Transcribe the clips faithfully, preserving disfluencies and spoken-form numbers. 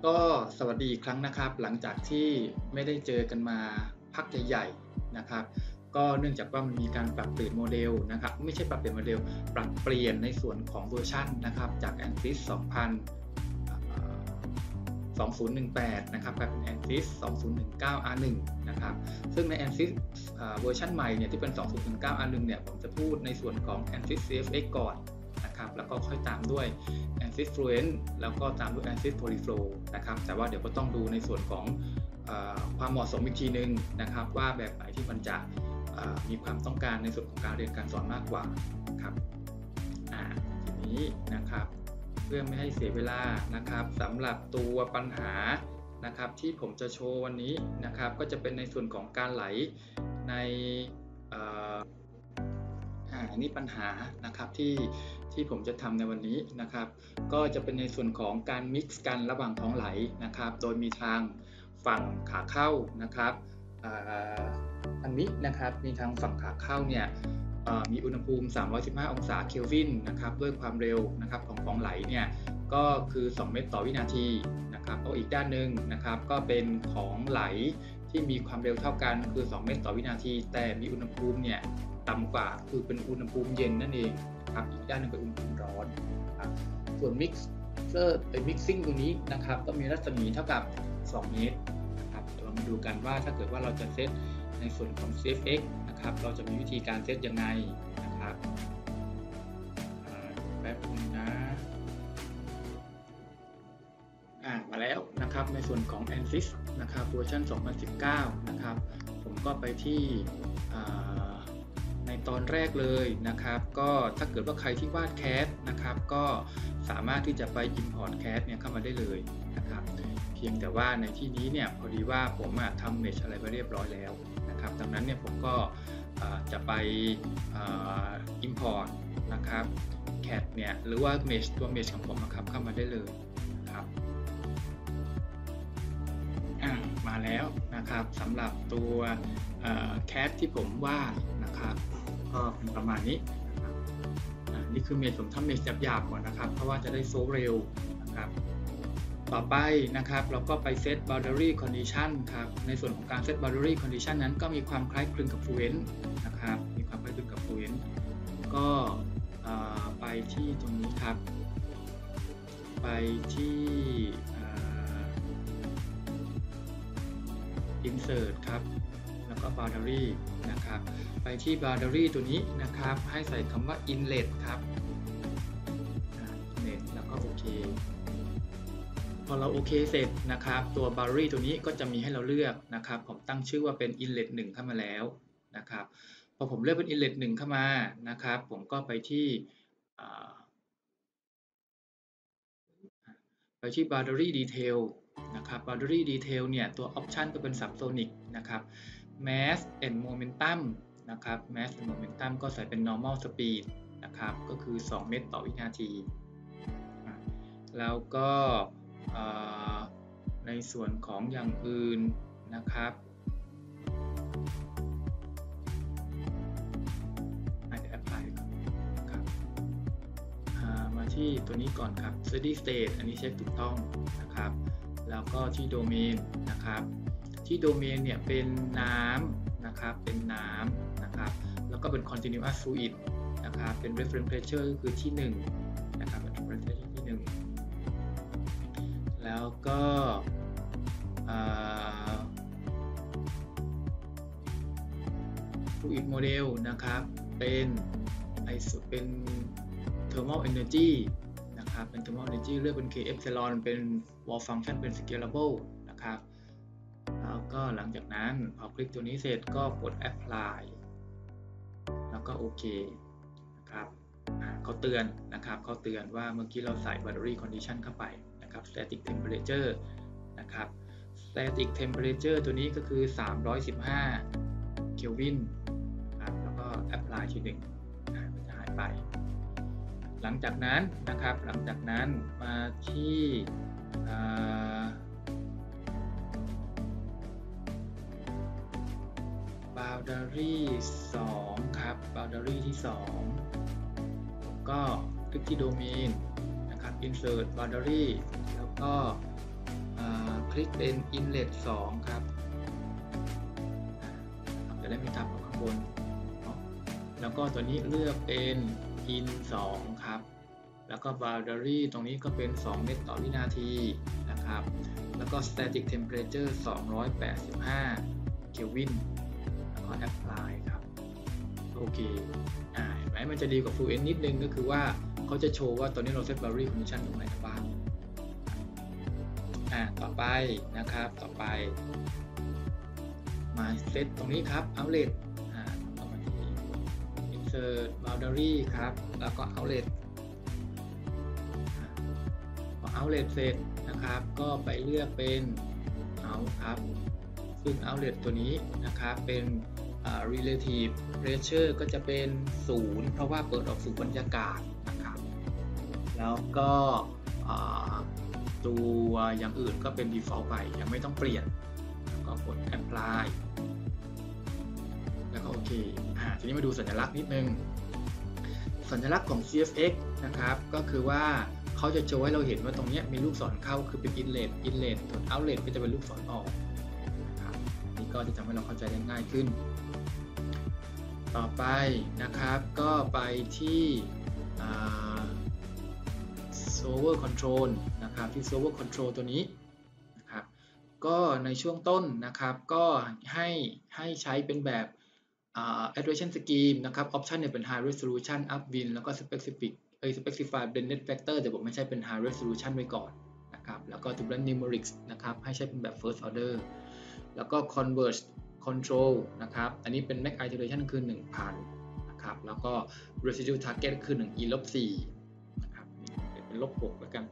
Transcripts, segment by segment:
ก็สวัสดีอีกครั้งนะครับหลังจากที่ไม่ได้เจอกันมาพักใหญ่ๆนะครับก็เนื่องจากว่ามันมีการปรับเปลี่ยนโมเดลนะครับไม่ใช่ปรับเปลี่ยนโมเดลปรับเปลี่ยนในส่วนของเวอร์ชันนะครับจาก แอนซิส สองพันสองพันสิบแปดนะครับกลายเป็น แอน ซิส สองพันสิบเก้า อาร์ หนึ่ง นะครับซึ่งใน แอน ซิส เวอร์ชันใหม่เนี่ยที่เป็น สองพันสิบเก้า อาร์ หนึ่ง เนี่ยผมจะพูดในส่วนของ แอนซิส ซี เอฟ เอ็กซ์ ก่อนนะครับแล้วก็ค่อยตามด้วย แอน ซิส Fluent แล้วก็ตามด้วย แอน ซิส Polyflow นะครับแต่ว่าเดี๋ยวก็ต้องดูในส่วนของเอ่อความเหมาะสมอีกทีนึงนะครับว่าแบบไหนที่มันจะมีความต้องการในส่วนของการเรียนการสอนมากกว่าครับอ่าทีนี้นะครับเพื่อไม่ให้เสียเวลานะครับสำหรับตัวปัญหานะครับที่ผมจะโชว์วันนี้นะครับก็จะเป็นในส่วนของการไหลในอ่าอันนี้ปัญหานะครับที่ที่ผมจะทำในวันนี้นะครับก็จะเป็นในส่วนของการ mix กันระหว่างท้องไหลนะครับโดยมีทางฝั่งขาเข้านะครับอันนี้นะครับมีทางฝั่งขาเข้าเนี่ยมีอุณหภูมิสามร้อยสิบห้าองศาเคลวินนะครับด้วยความเร็วนะครับของของไหลเนี่ยก็คือสองเมตรต่อวินาทีนะครับเอาอีกด้านหนึ่งนะครับก็เป็นของไหลที่มีความเร็วเท่ากันคือสองเมตรต่อวินาทีแต่มีอุณหภูมิเนี่ยต่ำกว่าคือเป็นอุณหภูมิเย็นนั่นเองครับอีกด้านหนึ่งเป็นอุณหภูมิร้อนครับส่วน mixer ไอ้ mixing ตัวนี้นะครับก็มีรัศมีเท่ากับสองเมตรนะครับเรามาดูกันว่าถ้าเกิดว่าเราจะเซตในส่วนของ ซี เอฟ เอ็กซ์ นะครับเราจะมีวิธีการเซตยังไงนะครับแป๊บนึงนะอ่ามาแล้วนะครับในส่วนของ แอนซิส นะครับเวอร์ชันสองพันสิบเก้านะครับผมก็ไปที่ในตอนแรกเลยนะครับก็ถ้าเกิดว่าใครที่วาดแคสนะครับก็สามารถที่จะไป import แคสเนี่ยเข้ามาได้เลยนะครับเพียงแต่ว่าในที่นี้เนี่ยพอดีว่าผมทำ mesh อะไรไปเรียบร้อยแล้วนะครับดังนั้นเนี่ยผมก็จะไป import นะครับ แคท เนี่ยหรือว่า mesh ตัว mesh ของผมนะครับเข้ามาได้เลยนะครับมาแล้วนะครับสำหรับตัวแคทที่ผมวาดนะครับก็เป็นประมาณนี้นะครับนี่คือเมชผมทำเมชหยาบๆก่อนนะครับเพราะว่าจะได้โฟล์เร็วนะครับต่อไปนะครับเราก็ไปเซต boundary condition ครับในส่วนของการเซต boundary condition นั้นก็มีความคล้ายคลึงกับ fluent นะครับมีความคล้ายคลึงกับ fluent ก็ไปที่ตรงนี้ครับไปที่ insert ครับแล้วก็ boundary นะครับไปที่ boundary ตัวนี้นะครับให้ใส่คำว่า inlet ครับ inlet แล้วก็โอเคพอเราโอเคเสร็จนะครับตัว boundary ตัวนี้ก็จะมีให้เราเลือกนะครับผมตั้งชื่อว่าเป็น inlet หนึ่งเข้ามาแล้วนะครับพอผมเลือกเป็น inlet หนึ่งเข้ามานะครับผมก็ไปที่ไปที่ boundary detail นะครับ boundary detail เนี่ยตัว option ก็เป็น subsonic นะครับ mass and momentum นะครับ mass and momentum ก็ใส่เป็น normal speed นะครับก็คือสองเมตรต่อวินาทีแล้วก็ในส่วนของอย่างอื่นนะครับที่ตัวนี้ก่อนครับ steady state อันนี้เช็คถูกต้องนะครับแล้วก็ที่ domain นะครับที่ domain เนี่ยเป็นน้ำนะครับเป็นน้ำนะครับแล้วก็เป็น continuous fluid นะครับเป็น reference pressure ก็คือที่หนึ่งนะครับ reference pressure ที่หนึ่งแล้วก็ fluid model นะครับเป็นไอสุเป็นthermal energy นะครับเป็น thermal energy เลือกเป็น K epsilon เป็น wall function เป็น scalable นะครับแล้วก็หลังจากนั้นพอคลิกตัวนี้เสร็จก็กด apply แล้วก็โอเคนะครับเขาเตือนนะครับเขาเตือนว่าเมื่อกี้เราใส่ boundary condition เข้าไปนะครับ static temperature นะครับ static temperature ตัวนี้ก็คือสามร้อยสิบห้าเคลวินนะครับแล้วก็ apply ทีหนึ่งมันจะหายไปหลังจากนั้นนะครับหลังจากนั้นมาที่ boundary สองครับ boundary ที่สองก็คลิกที่ domain นะครับ insert boundary แล้วก็ อ่ลิกเป็น inlet สองครับจะได้ไม่ทับข้างบนแล้วก็ตัวนี้เลือกเป็น in สองครับแล้วก็ boundary ตรงนี้ก็เป็นสองเมตรต่อวินาทีนะครับแล้วก็ static temperature สองร้อยแปดสิบห้าเคลวินแล้วก็ apply ครับโอเคอ่าเห็นไหมมันจะดีกว่า full end นิดนึงก็คือว่าเขาจะโชว์ว่าตอนนี้เรา set boundary condition ตรงไหนบ้างอ่าต่อไปนะครับต่อไปมาเซตตรงนี้ครับ outlet อ่าต่อมาที่ insert boundary ครับแล้วก็ outlet พอ outlet เสร็จนะครับก็ไปเลือกเป็น out ครับซึ่ง outlet ตัวนี้นะครับเป็น relative pressure ก็จะเป็นศูนย์เพราะว่าเปิดออกสู่บรรยากาศนะครับแล้วก็ตัวอย่างอื่นก็เป็น default ไปยังไม่ต้องเปลี่ยนแล้วก็กด apply แล้วก็โอเคอ่าทีนี้มาดูสัญลักษณ์นิดนึงสัญลักษณ์ของ ซี เอฟ เอ็กซ์ นะครับก็คือว่าเขาจะโชว์ให้เราเห็นว่าตรงนี้มีลูกศรเข้าคือเป็น inlet inlet ส่วน outlet ก็จะเป็นลูกศรออกนะครับนี่ก็จะทำให้เราเข้าใจได้ง่ายขึ้นต่อไปนะครับก็ไปที่ server control นะครับที่ server control ตัวนี้นะครับก็ในช่วงต้นนะครับก็ให้ให้ใช้เป็นแบบ addressation scheme นะครับ option เนี่ยเป็น high resolution upwind แล้วก็ specific เอ้ย specify blended factor แต่ผมไม่ใช่เป็น high resolution ไว้ก่อนนะครับแล้วก็ turbulent numerics นะครับให้ใช้เป็นแบบ first order แล้วก็ converge control นะครับอันนี้เป็น max iteration คือ หนึ่งพัน นะครับแล้วก็ residual target คือ หนึ่ง e ลบ สี่ นะครับเป็นลบ หกแล้วกัน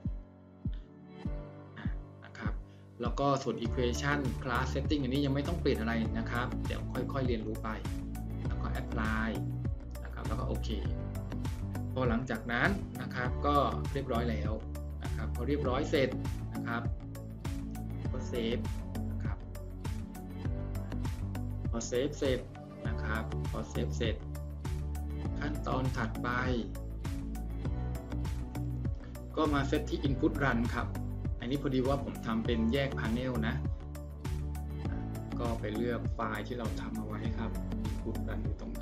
นะครับแล้วก็ส่วน equation class setting อันนี้ยังไม่ต้องเปลี่ยนอะไรนะครับเดี๋ยวค่อยๆเรียนรู้ไปแล้วก็ apply นะครับแล้วก็โอเคพอหลังจากนั้นนะครับก็เรียบร้อยแล้วนะครับพอเรียบร้อยเสร็จนะครับก็เซฟนะครับพอเซฟเสร็จนะครับพอเซฟเสร็จขั้นตอนถัดไปก็มาเซตที่ input run ครับอันนี้พอดีว่าผมทำเป็นแยก panel นะก็ไปเลือกไฟล์ที่เราทำเอาไว้ครับ input run อยู่ตรงไหน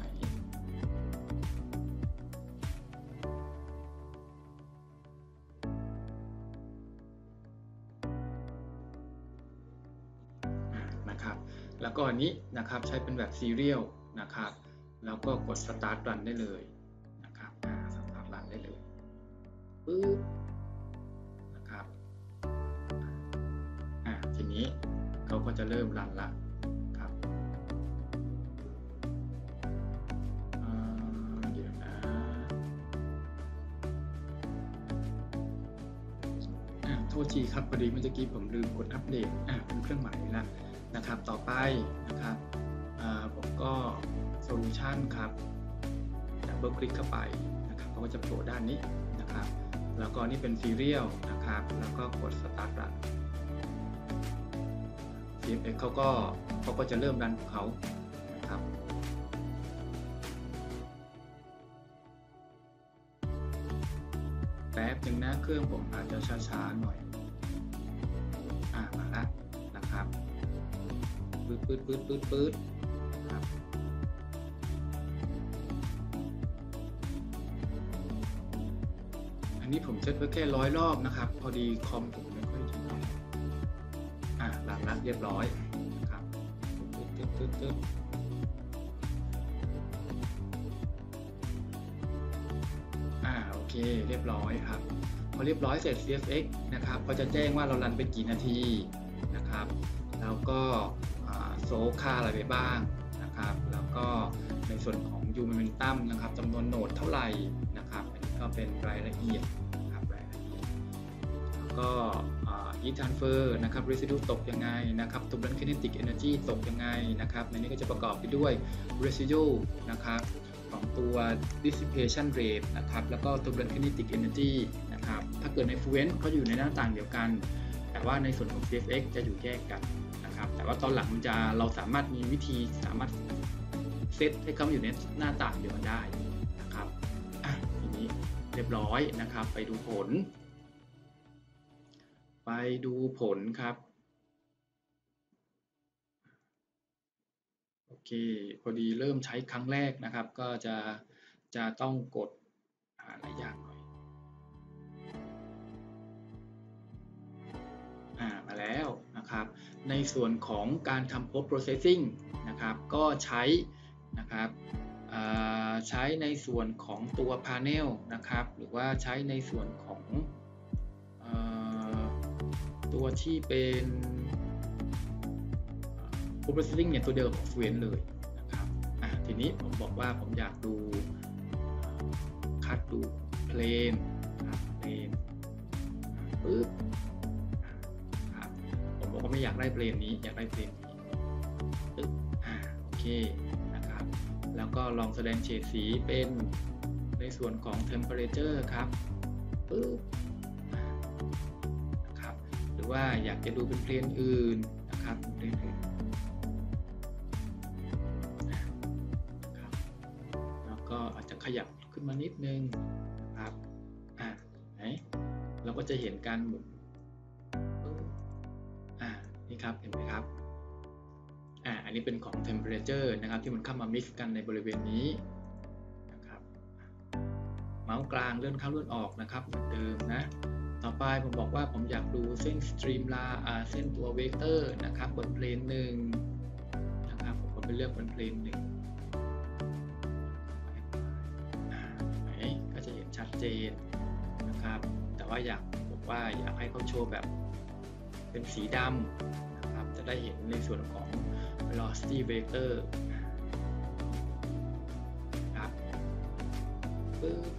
นะครับแล้วก็อันนี้นะครับใช้เป็นแบบ serial นะครับแล้วก็กด start run ได้เลยนะครับ start run ได้เลยปึ๊บนะครับอ่าทีนี้เขาก็จะเริ่มรันละครับเดี๋ยวนะโทษทีครับพอดีเมื่อกี้ผมลืมกดอัปเดตอ่าเป็นเครื่องหมายแล้วนะครับต่อไปนะครับผมก็ solution ครับดับเบิลคลิกเข้าไปนะครับเขาก็จะโผล่ด้านนี้นะครับแล้วก็นี่เป็น serial นะครับแล้วก็กด start run ซี เอฟ เอ็กซ์ เขาก็เขาก็จะเริ่มรันของเขานะครับแป๊บนึงนะเครื่องผมอาจจะช้าๆหน่อยอ่ามาแล้วนะครับปื๊ดปื๊ดปื๊ดปื๊ดปื๊ดครับอันนี้ผมเซตไว้แค่ร้อยรอบนะครับพอดีคอมผมไม่ค่อยดีอ่ะหลังละเรียบร้อยนะครับตึ๊ดตึ๊ดตึ๊ดอ่าโอเคเรียบร้อยครับพอเรียบร้อยเสร็จ ซี เอฟ เอ็กซ์ นะครับก็จะแจ้งว่าเรารันไปกี่นาทีนะครับแล้วก็โซลค่าอะไรไปบ้างนะครับแล้วก็ในส่วนของ U momentum นะครับจำนวนโหนดเท่าไหร่นะครับอันนี้ก็เป็นรายละเอียดนะครับรายละเอียดแล้วก็ heat transfer นะครับ residue ตกยังไงนะครับ turbulent kinetic energy ตกยังไงนะครับในนี้ก็จะประกอบไปด้วย residue นะครับของตัว dissipation rate นะครับแล้วก็ turbulent kinetic energy นะครับถ้าเกิดใน fluent เขาอยู่ในหน้าต่างเดียวกันแต่ว่าในส่วนของ ซี เอฟ เอ็กซ์ จะอยู่แยกกันนะครับแต่ว่าตอนหลังมันจะเราสามารถมีวิธีสามารถเซตให้เขาอยู่ในหน้าต่างเดียวกันได้นะครับอ่ะทีนี้เรียบร้อยนะครับไปดูผลไปดูผลครับเคพอดีเริ่มใช้ครั้งแรกนะครับก็จะจะต้องกดหาหลายอย่างหน่อยอ่ามาแล้วนะครับในส่วนของการทำ post processing นะครับก็ใช้นะครับใช้ในส่วนของตัว panel นะครับหรือว่าใช้ในส่วนของตัวที่เป็น post processing เนี่ยตัวเดิมของ Fluent เลยนะครับอ่ะทีนี้ผมบอกว่าผมอยากดูคัดดู plane ครับ plane ปึ๊บครับผมบอกว่าไม่อยากได้ plane นี้อยากได้ plane นี้ปึ๊บอ่าโอเคนะครับแล้วก็ลองแสดงเฉดสีเป็นในส่วนของ temperature ครับปึ๊บนะครับหรือว่าอยากจะดูเป็น plane อื่นนะครับ plane อื่นก็อาจจะขยับขึ้นมานิดนึงนะครับอ่าไหนเราก็จะเห็นการหมุนอ่านี่ครับเห็นไหมครับอ่าอันนี้เป็นของ temperature นะครับที่มันเข้ามา mix กันในบริเวณนี้นะครับเมาส์กลางเลื่อนเข้าเลื่อนออกนะครับเหมือนเดิมนะต่อไปผมบอกว่าผมอยากดูเส้น streamline อ่าเส้นตัว vector นะครับบนเพลนหนึ่งนะครับผมก็ไปเลือกบนเพลนหนึ่งชัดเจนนะครับแต่ว่าอยากบอกว่าอยากให้เขาโชว์แบบเป็นสีดำนะครับจะได้เห็นในส่วนของ velocity vector ครับปึ๊บ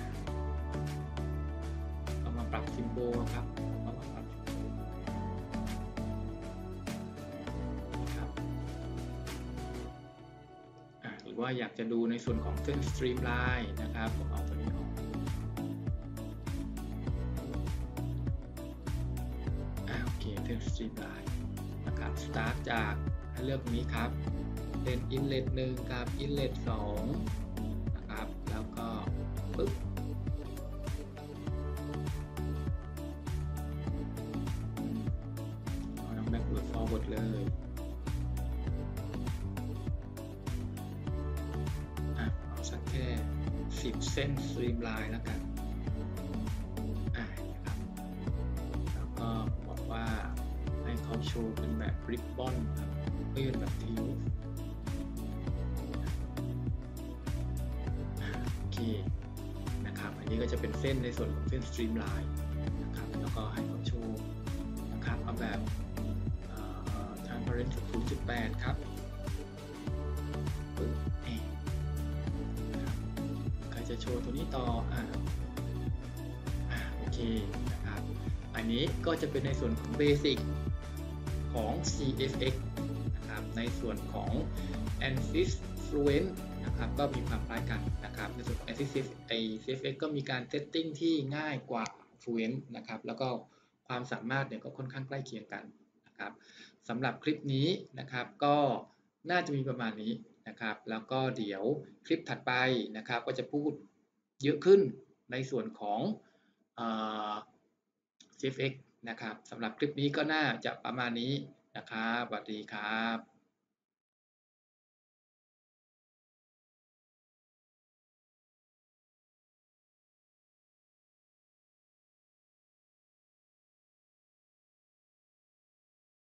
เอามาปรับซิมโบลครับเอามาปรับครับหรือว่าอยากจะดูในส่วนของเส้น streamline นะครับผมเอาตัวนี้ออกstreamline นะครับ start จากให้เลือกนี้ครับเป็น inlet หนึ่งกับ inlet สองนะครับแล้วก็ปึ๊บเอาน้ำ backward forward เลยอ่ะเอาสักแค่สิบเส้น streamline แล้วกันอ่ะนะครับแล้วก็บอกว่าเขาโชว์เป็นแบบริบบอนครับไม่เป็นแบบทิวโอเคนะครับอันนี้ก็จะเป็นเส้นในส่วนของเส้นสตรีมไลน์นะครับแล้วก็ให้เขาโชว์นะครับเอาแบบทางบริเวณ ศูนย์จุดแปด ครับปึ๊บนี่ใครจะโชว์ตัวนี้ต่ออ่าโอเคนะครับอันนี้ก็จะเป็นในส่วนของเบสิกของ ซี เอฟ เอ็กซ์ นะครับในส่วนของ ANSYS Fluent นะครับก็มีความคล้ายกันนะครับในส่วนของ ANSYS ไอ้ ซี เอฟ เอ็กซ์ ก็มีการเซตติ้งที่ง่ายกว่า Fluent นะครับแล้วก็ความสามารถเนี่ยก็ค่อนข้างใกล้เคียงกันนะครับสำหรับคลิปนี้นะครับก็น่าจะมีประมาณนี้นะครับแล้วก็เดี๋ยวคลิปถัดไปนะครับก็จะพูดเยอะขึ้นในส่วนของเอ่อ ซี เอฟ เอ็กซ์ นะครับสำหรับคลิปนี้ก็น่าจะประมาณนี้นะครับสวัสดีครับ